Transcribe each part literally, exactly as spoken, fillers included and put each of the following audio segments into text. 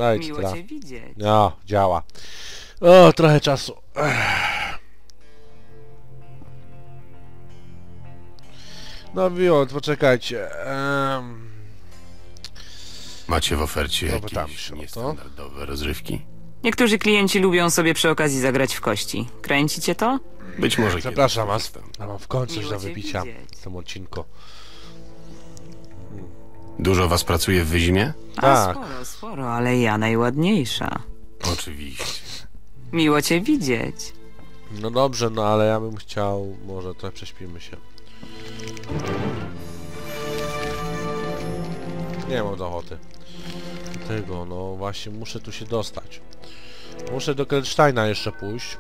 Dajcie Miło tra... cię widzieć. No, działa. O, trochę czasu. No miło, poczekajcie. Um... Macie w ofercie Zapytam jakieś się o to. niestandardowe rozrywki? Niektórzy klienci lubią sobie przy okazji zagrać w kości. Kręci cię to? Być może Zapraszam kiedyś was. skorzystam. Ja mam w końcu coś Miło do cię wypicia widzieć. w tym odcinku. Dużo was pracuje w Wyzimie? A Tak. sporo, sporo, ale ja najładniejsza. Oczywiście. Miło cię widzieć. No dobrze, no ale ja bym chciał... Może to prześpimy się. Nie mam ochoty. Tego, no właśnie muszę tu się dostać. Muszę do Kelsteina jeszcze pójść.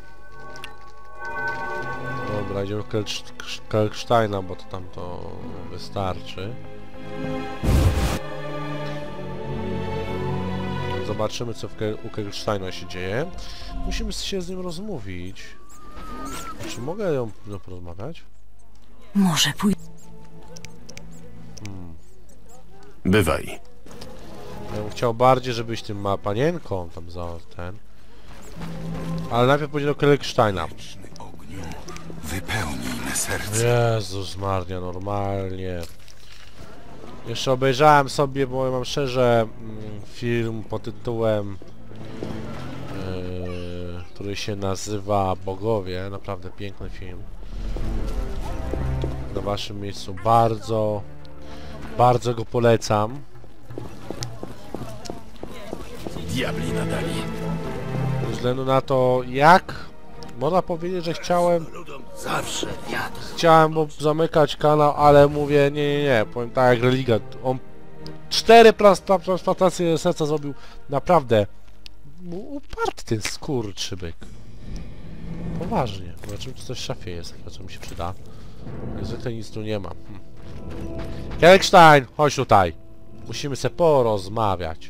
Dobra, idziemy do Kelsteina, bo to tam to wystarczy. Zobaczymy, co w Ke u Kelsteina się dzieje. Musimy się z nim rozmówić. Czy mogę ją, ją porozmawiać? Może pójść. Hmm. Bywaj. Ja bym chciał bardziej, żebyś tym ma panienką tam za ten. Ale najpierw pójdzie do Kelsteina. Ogniu, wypełnij me serce. Jezus Maria, normalnie. Jeszcze obejrzałem sobie, bo mam szczerze, film pod tytułem, yy, który się nazywa Bogowie. Naprawdę piękny film. Na waszym miejscu bardzo, bardzo go polecam. Diabli nadali. Ze względu na to, jak można powiedzieć, że chciałem Zawsze wiatr. chciałem mu zamykać kanał, ale mówię, nie, nie, nie, powiem tak jak religia, on cztery transplantacje serca zrobił, naprawdę uparty ten skurczybyk. Poważnie, zobaczymy, czy coś w szafie jest, co mi się przyda. Jak zwykle nic tu nie ma. Hm. Kelstein, chodź tutaj, musimy sobie porozmawiać.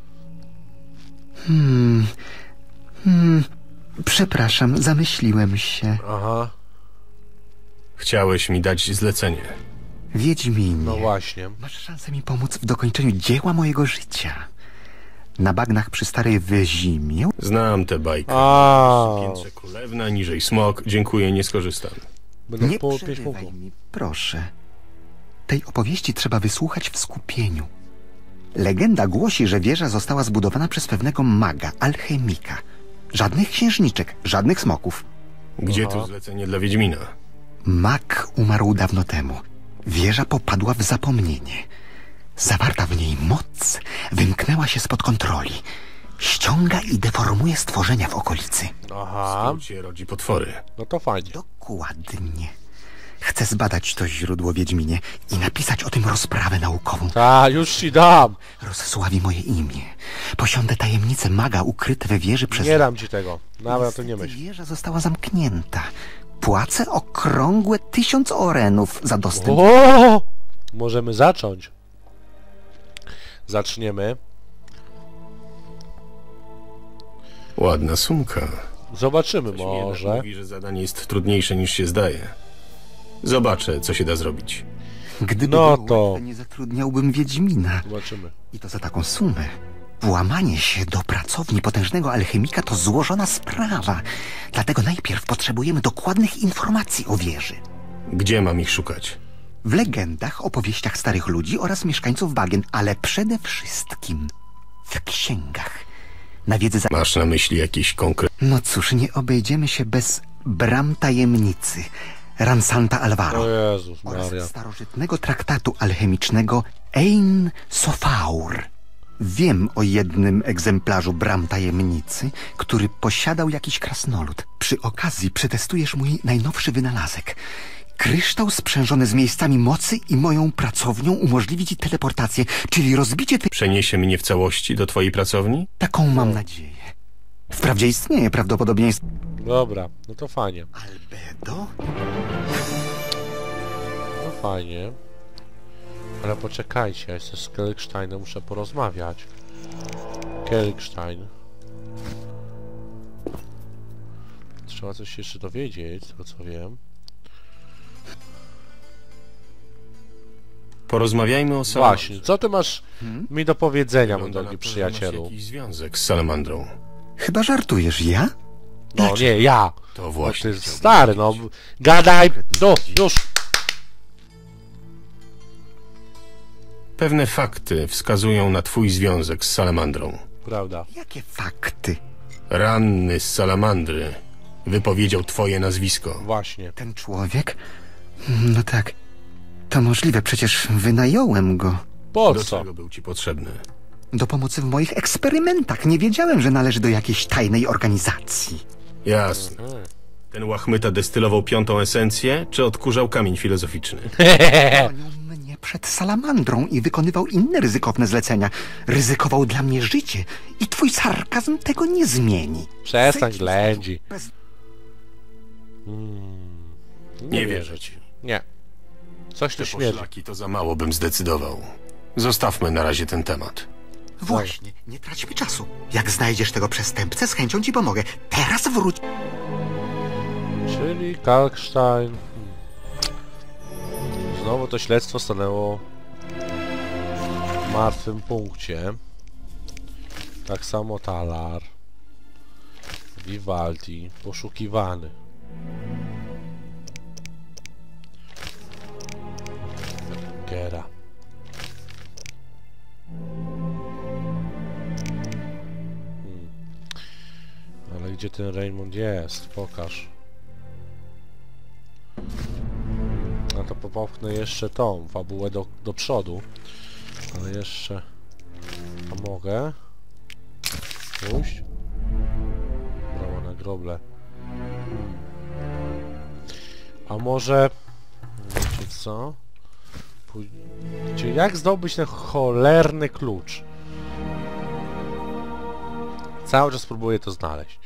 Hmm... Hmm... Przepraszam, zamyśliłem się. Aha, Chciałeś mi dać zlecenie. Wiedźminie, no właśnie. masz szansę mi pomóc w dokończeniu dzieła mojego życia. Na bagnach przy starej Wyzimie... Znam tę bajkę. A, W piętrze królewna, niżej smok. Dziękuję, nie skorzystam. będą Nie po pięć przerywaj punktów. mi, proszę. Tej opowieści trzeba wysłuchać w skupieniu. Legenda głosi, że wieża została zbudowana przez pewnego maga, alchemika. Żadnych księżniczek, żadnych smoków. Gdzie Aha. tu zlecenie dla Wiedźmina? Mag umarł dawno temu. Wieża popadła w zapomnienie. Zawarta w niej moc wymknęła się spod kontroli. Ściąga i deformuje stworzenia w okolicy. Aha, Skąd się rodzi potwory? no to fajnie. Dokładnie. Chcę zbadać to źródło, Wiedźminie, i napisać o tym rozprawę naukową. Ta, już ci dam! Rozsławi moje imię. Posiądę tajemnice maga ukryte we wieży przez... Nie dam ci tego. Nawet o tym nie Niestety myśl. Wieża została zamknięta. Płacę okrągłe tysiąc orenów za dostęp. O! Możemy zacząć. Zaczniemy. Ładna sumka. Zobaczymy Coś mi jednak może. mówi, że zadanie jest trudniejsze niż się zdaje. Zobaczę, co się da zrobić. Gdyby No było to- łatwe, nie zatrudniałbym Wiedźmina. Zobaczymy. I to za taką sumę. Włamanie się do pracowni potężnego alchemika to złożona sprawa. Dlatego najpierw potrzebujemy dokładnych informacji o wieży. Gdzie mam ich szukać? W legendach, opowieściach starych ludzi oraz mieszkańców bagien, ale przede wszystkim w księgach. Na wiedzę za... Masz na myśli jakieś konkretne... No cóż, nie obejdziemy się bez bram tajemnicy Ransanta Alvaro O Jezus oraz Maria. starożytnego traktatu alchemicznego Ein Sofaur. Wiem o jednym egzemplarzu bram tajemnicy, który posiadał jakiś krasnolud. Przy okazji przetestujesz mój najnowszy wynalazek. Kryształ sprzężony z miejscami mocy i moją pracownią umożliwi ci teleportację, czyli rozbicie tej... Przeniesie mnie w całości do twojej pracowni? Taką mam nadzieję. Wprawdzie istnieje prawdopodobieństwo... Dobra, no to fajnie. Albedo? No fajnie. Ale poczekajcie, ja jestem z Kelsteinem, muszę porozmawiać. Kelstein. Trzeba coś się jeszcze dowiedzieć, z tego co wiem. Porozmawiajmy o Salamandrze. Właśnie, co ty masz mi do powiedzenia, mój Wygląda drogi na to, że przyjacielu? masz jakiś związek z Salamandrą. Chyba żartujesz, ja? No nie, ja. To No właśnie. ty chciałbym stary, no. wiedzieć. Gadaj! No, już! Pewne fakty wskazują na twój związek z Salamandrą. Prawda. Jakie fakty? Ranny z Salamandry wypowiedział twoje nazwisko. Właśnie. Ten człowiek? No tak. To możliwe, przecież wynająłem go. Po Do co? czego był ci potrzebny? Do pomocy w moich eksperymentach. Nie wiedziałem, że należy do jakiejś tajnej organizacji. Jasne. Ten łachmyta destylował piątą esencję, czy odkurzał kamień filozoficzny? Bronił mnie przed salamandrą i wykonywał inne ryzykowne zlecenia. Ryzykował dla mnie życie i twój sarkazm tego nie zmieni. Przestań, Zejdź ględzi. bez- Nie wierzę ci. Nie. Coś tu Te śmierdzi. poszlaki to za mało bym zdecydował. Zostawmy na razie ten temat. Właśnie, nie traćmy czasu. Jak znajdziesz tego przestępcę, z chęcią ci pomogę. Teraz wróć. Czyli Kalkstein. Hmm. Znowu to śledztwo stanęło w martwym punkcie. Tak samo Talar. Vivaldi. Poszukiwany. Gera. Hmm. Ale gdzie ten Raymond jest? Pokaż. No to popchnę jeszcze tą fabułę do, do przodu. Ale jeszcze... A mogę? Pójść? Brawo na groble. Hmm. A może... Wiecie co? Pójdzie... Jak zdobyć ten cholerny klucz? Cały czas próbuję to znaleźć.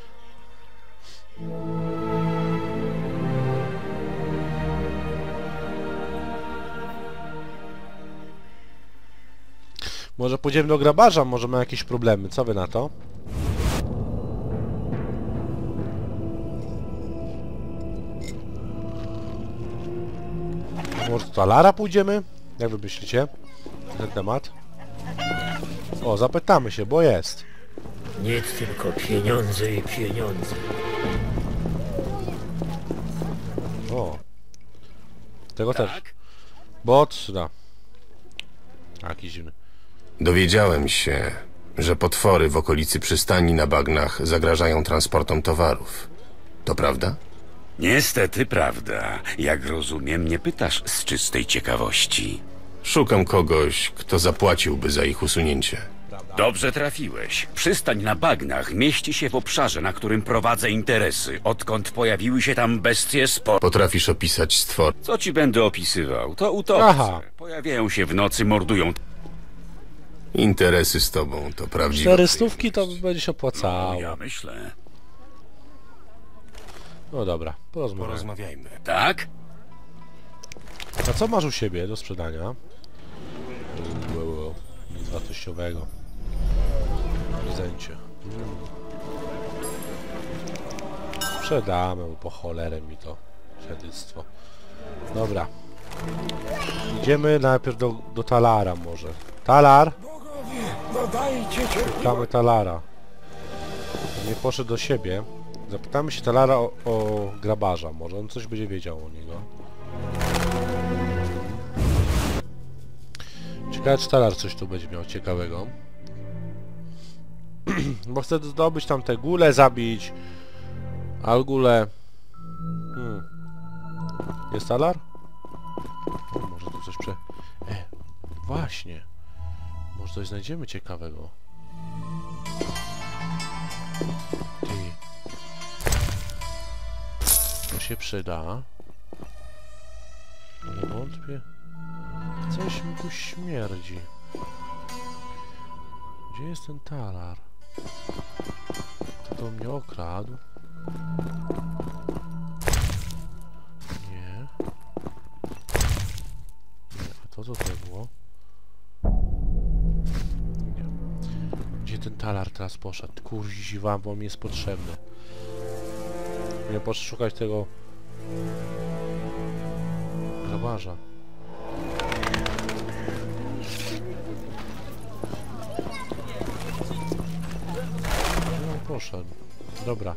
Może pójdziemy do grabarza, może ma jakieś problemy. Co wy na to? Może do Talara pójdziemy? Jak wy myślicie? Ten temat? O, zapytamy się, bo jest. Nie tylko pieniądze i pieniądze. O. Tego też. Bot, da. Jakiś dziwny. Dowiedziałem się, że potwory w okolicy przystani na bagnach zagrażają transportom towarów. To prawda? Niestety prawda. Jak rozumiem, nie pytasz z czystej ciekawości. Szukam kogoś, kto zapłaciłby za ich usunięcie. Dobrze trafiłeś. Przystań na bagnach mieści się w obszarze, na którym prowadzę interesy, odkąd pojawiły się tam bestie spor... Potrafisz opisać stwor... Co ci będę opisywał? To utopce. Aha. Pojawiają się w nocy, mordują... Interesy z tobą to prawdziwe. Cztery stówki to będzie się opłacało. Ja myślę. No dobra, porozmawiamy. Porozmawiajmy. Tak? A co masz u siebie do sprzedania? Wow, wow. Nic wartościowego. W prezencie. Mm. Sprzedamy, bo po cholerę mi to śledztwo. Dobra. Idziemy najpierw do, do Talara może. Talar! Szukamy Talara. Nie poszedł do siebie. Zapytamy się Talara o, o grabarza. Może on coś będzie wiedział o niego. Ciekawe, czy Talar coś tu będzie miał ciekawego. Bo chcę zdobyć tam te gule, zabić. Algule. Hmm. Jest Talar? O, może tu coś prze... E, właśnie. Może coś znajdziemy ciekawego. Ty. To się przyda. Nie wątpię. Coś mi tu śmierdzi. Gdzie jest ten Talar? To to mnie okradł? Nie. Nie, a to co to było? Nie. Gdzie ten Talar teraz poszedł? Kurziwa, bo mi jest potrzebny. Nie poszedł szukać tego... grabarza. poszedł. Dobra.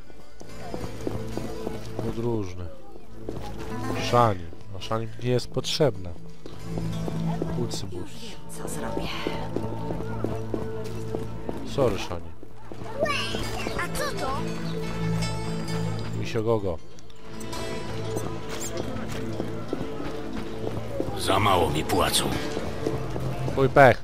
Podróżny. Szani. A Szani nie jest potrzebna. Pucybus. Co zrobię? Sorry, Szani. A co to? Misio Gogo. Za mało mi płacą. Twój pech.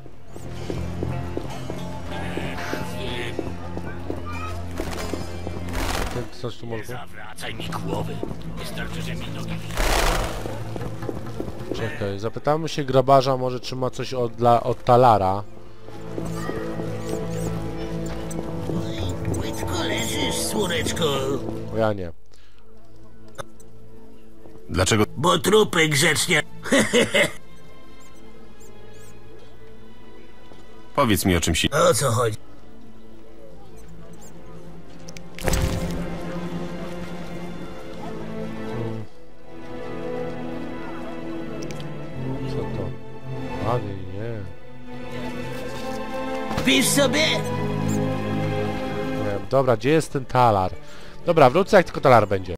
Ty coś tu może? Zawracaj mi głowy. Wystarczy, że mi nogi... Czekaj, zapytamy się grabarza może czy ma coś od, dla, od Talara. Płytko leżysz, córeczko. Bo ja nie. Dlaczego... Bo trupy grzecznie... Powiedz mi o czymś... O co chodzi? Co to? A nie, nie. Pisz sobie? Nie, dobra, gdzie jest ten talar? Dobra, wrócę jak tylko talar będzie.